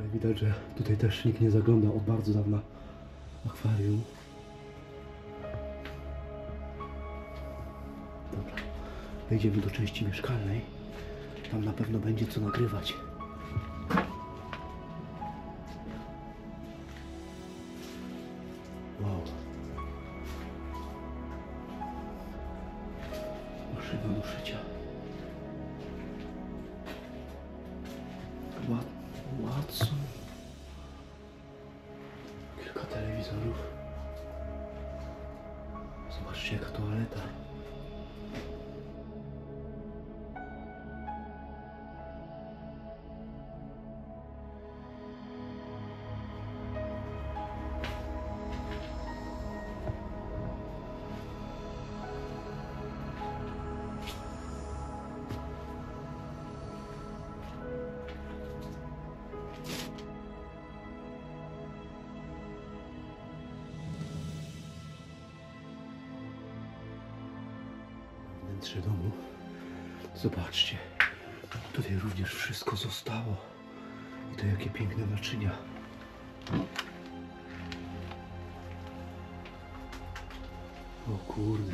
Widać, że tutaj też nikt nie zaglądał od bardzo dawna akwarium. Dobra, wejdziemy do części mieszkalnej. Tam na pewno będzie co nagrywać. Wow. Maszyna do szycia. Watson. Kilka telewizorów. Zobaczcie, jaka toaleta. Wnętrze domu. Zobaczcie. Tutaj również wszystko zostało. I to jakie piękne naczynia. O kurde.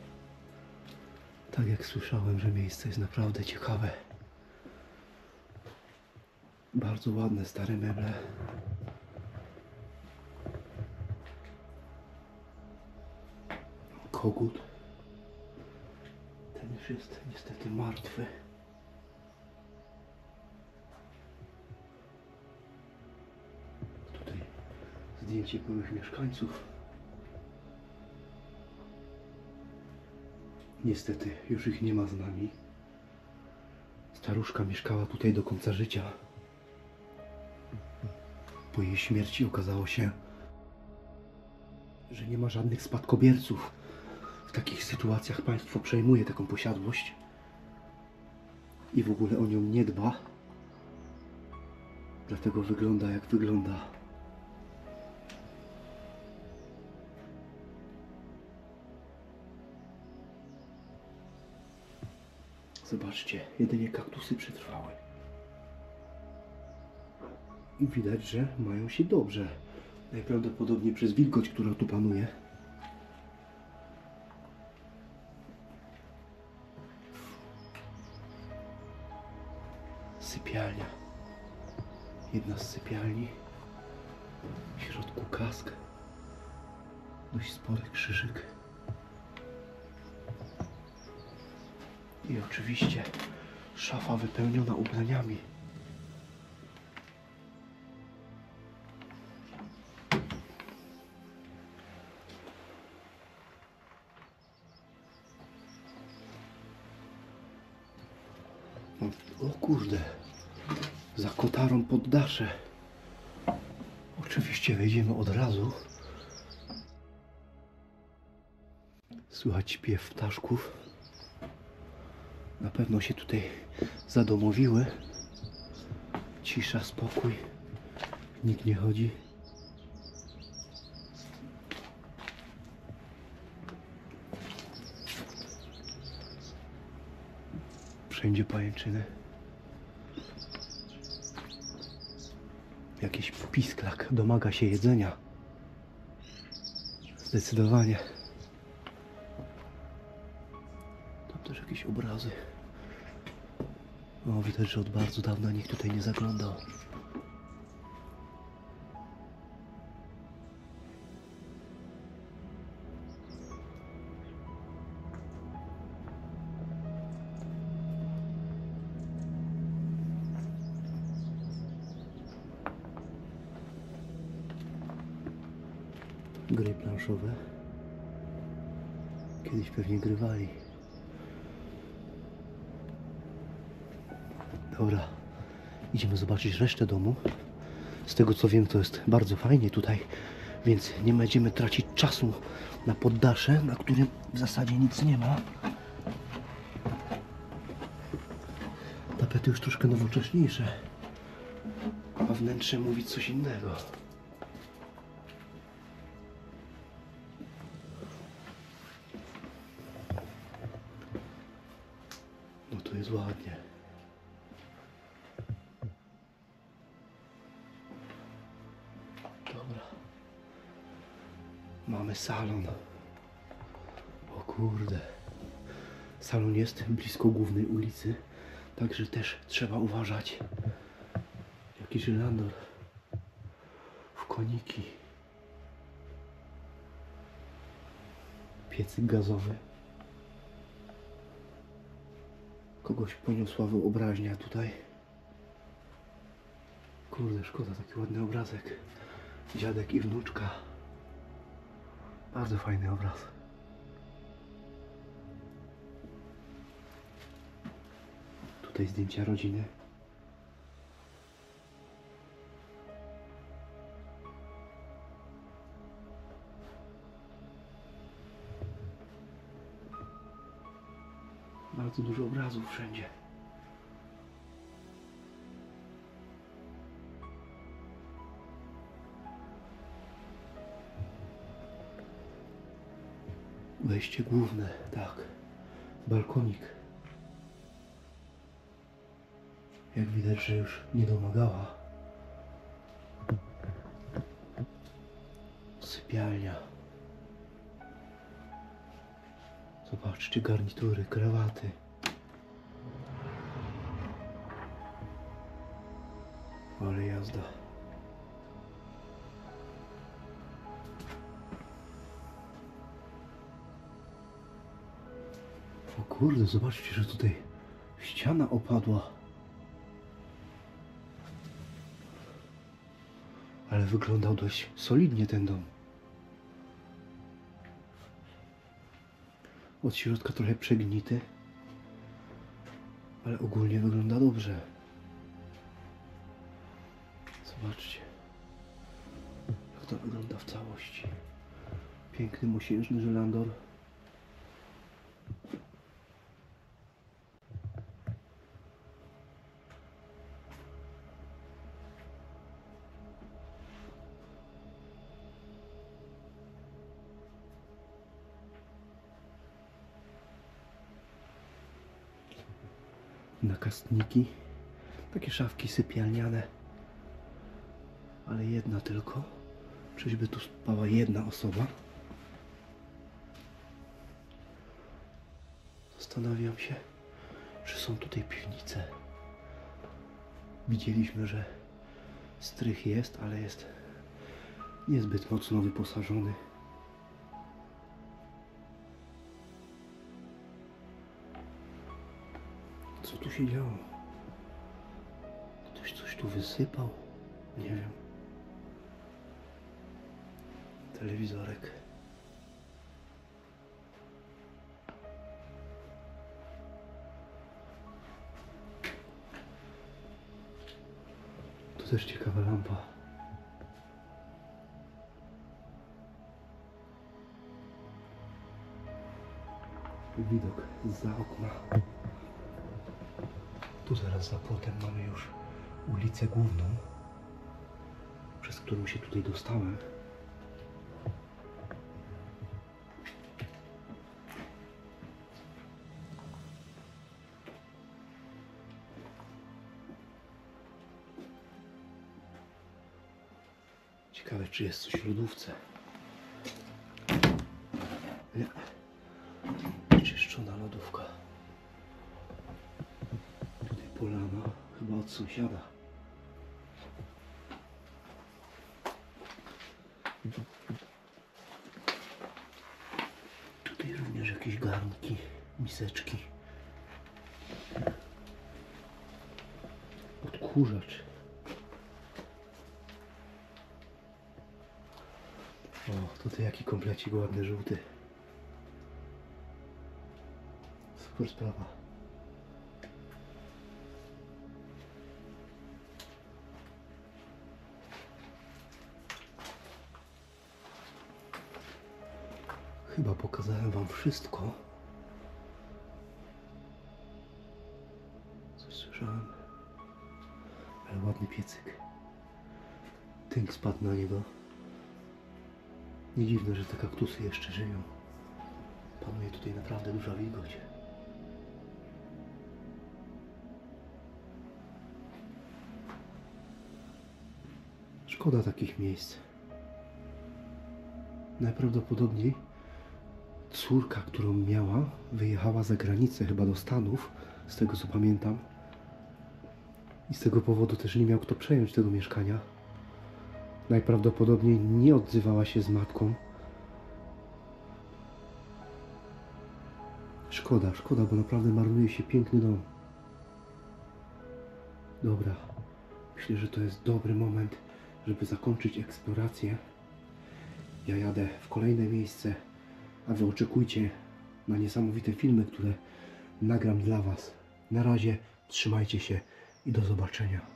Tak jak słyszałem, że miejsce jest naprawdę ciekawe. Bardzo ładne, stare meble. Kogut. Ten już jest niestety martwy. Tutaj zdjęcie byłych mieszkańców. Niestety już ich nie ma z nami. Staruszka mieszkała tutaj do końca życia. Po jej śmierci okazało się, że nie ma żadnych spadkobierców. W takich sytuacjach państwo przejmuje taką posiadłość i w ogóle o nią nie dba. Dlatego wygląda jak wygląda. Zobaczcie, jedynie kaktusy przetrwały. I widać, że mają się dobrze. Najprawdopodobniej przez wilgoć, która tu panuje. Sypialnia. Jedna z sypialni. W środku kask. Dość spory krzyżyk. I oczywiście szafa wypełniona ubraniami. O kurde, za kotarą poddasze. Oczywiście wejdziemy od razu. Słychać śpiew ptaszków. Na pewno się tutaj zadomowiły. Cisza, spokój. Nikt nie chodzi. Wszędzie pajęczyny. Jakiś pisklak domaga się jedzenia. Zdecydowanie. Tam też jakieś obrazy. O, widać, że od bardzo dawna nikt tutaj nie zaglądał. Gry planszowe. Kiedyś pewnie grywali. Dobra, idziemy zobaczyć resztę domu. Z tego co wiem, to jest bardzo fajnie tutaj, więc nie będziemy tracić czasu na poddasze, na którym w zasadzie nic nie ma. Tapety już troszkę nowocześniejsze, a wnętrze mówi coś innego. No to jest ładnie. mamy salon. O kurde. Salon jest blisko głównej ulicy, także też trzeba uważać. Jakiś żyrandol w koniki. Piecyk gazowy. Kogoś poniosła wyobraźnia tutaj. Kurde, szkoda, taki ładny obrazek. Dziadek i wnuczka. Bardzo fajny obraz. Tutaj zdjęcia rodziny. Bardzo dużo obrazów wszędzie. Wejście główne, tak. Balkonik. Jak widać, że już nie domagała. Sypialnia. Zobaczcie, garnitury, krawaty. Ale jazda. O kurde, zobaczcie, że tutaj ściana opadła. Ale wyglądał dość solidnie ten dom. Od środka trochę przegnity, ale ogólnie wygląda dobrze. Zobaczcie, jak to wygląda w całości. Piękny, mosiężny żyrandol. Nakastniki, takie szafki sypialniane, ale jedna tylko. Czyżby tu spała jedna osoba? Zastanawiam się, czy są tutaj piwnice. Widzieliśmy, że strych jest, ale jest niezbyt mocno wyposażony. Co tu się działo? Ktoś coś tu wysypał? Nie wiem. Telewizorek. Tu też ciekawa lampa. Widok zza okna. Tu zaraz za płotem mamy już ulicę główną, przez którą się tutaj dostałem. Ciekawe, czy jest coś w lodówce. Nie. Czyszczona lodówka. Tutaj polana, chyba od sąsiada. Tutaj również jakieś garnki, miseczki. Odkurzacz. O, tutaj jaki komplecik ładny, żółty. Super sprawa. Chyba pokazałem wam wszystko. Coś słyszałem. Ale ładny piecyk. Tynk spadł na niego. Nie dziwne, że te kaktusy jeszcze żyją. Panuje tutaj naprawdę duża wilgoć. Szkoda takich miejsc. Najprawdopodobniej córka, którą miała, wyjechała za granicę, chyba do Stanów, z tego co pamiętam. I z tego powodu też nie miał kto przejąć tego mieszkania. Najprawdopodobniej nie odzywała się z matką. Szkoda, szkoda, bo naprawdę marnuje się piękny dom. Dobra, myślę, że to jest dobry moment, żeby zakończyć eksplorację. Ja jadę w kolejne miejsce, a wy oczekujcie na niesamowite filmy, które nagram dla was. Na razie trzymajcie się i do zobaczenia.